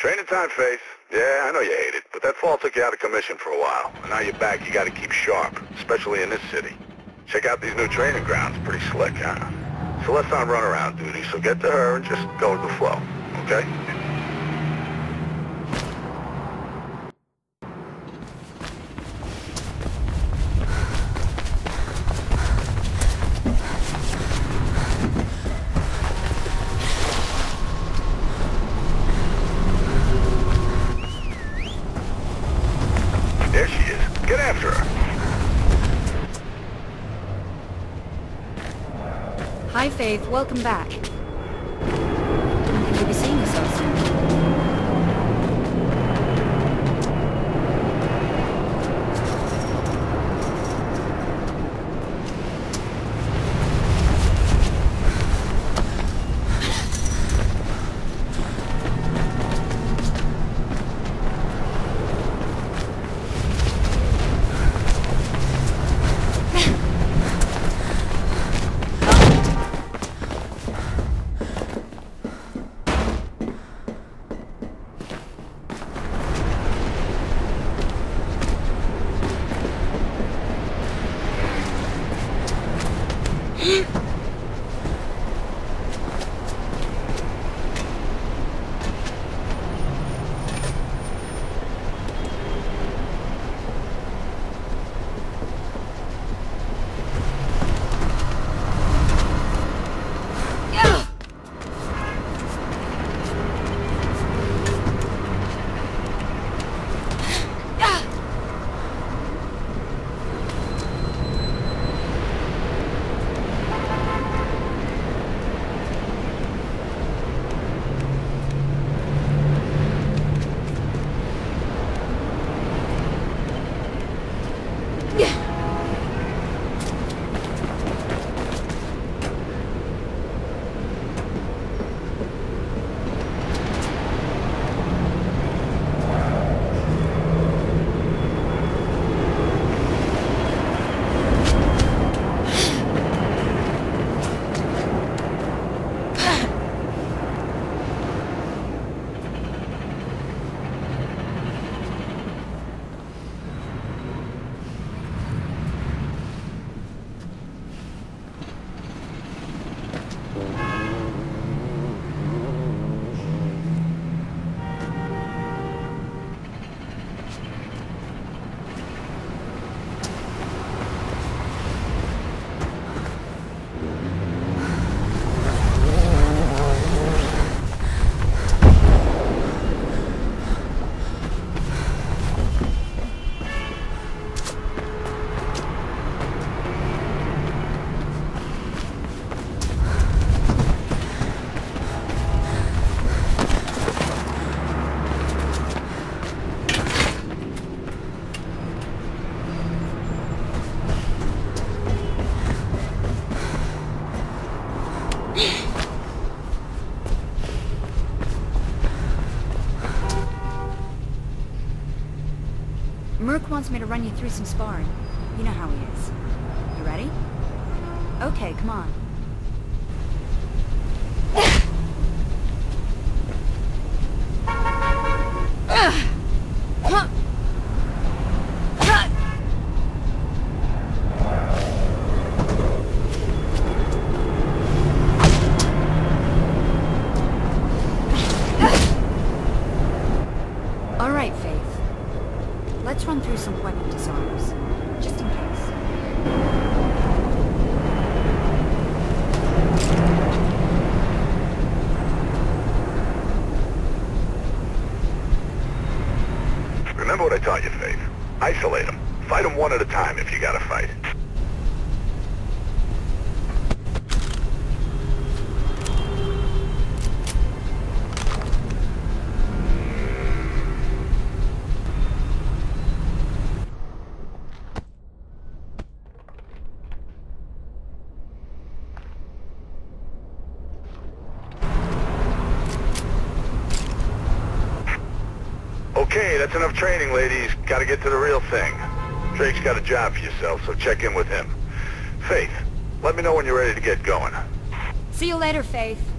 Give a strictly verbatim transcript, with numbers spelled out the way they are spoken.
Training time, Faith. Yeah, I know you hate it, but that fall took you out of commission for a while. And now you're back, you gotta keep sharp, especially in this city. Check out these new training grounds. Pretty slick, huh? Celeste's on runaround duty, so get to her and just go with the flow, okay? There she is. Get after her. Hi, Faith. Welcome back. Didn't think you'd be seeing you so soon. Mirro wants me to run you through some sparring. You know how he is. You ready? Okay, come on. All right, Faith. Let's run through some weapon disarms, just in case. Remember what I taught you, Faith. Isolate them. Fight them one at a time if you gotta fight. Okay, that's enough training, ladies. Gotta get to the real thing. Drake's got a job for yourself, so check in with him. Faith, let me know when you're ready to get going. See you later, Faith.